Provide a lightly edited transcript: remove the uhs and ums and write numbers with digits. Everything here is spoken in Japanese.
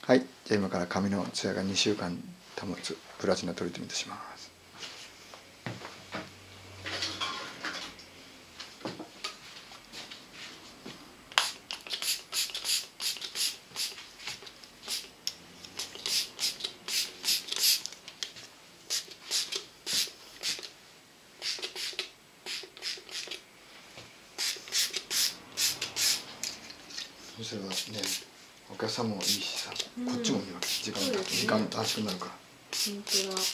はい、じゃあ今から髪のツヤが2週間保つプラチナトリートメントします。それはね、お客さんもいいしさ、こっちもいいわけ。時間短縮になるから。 本当だ。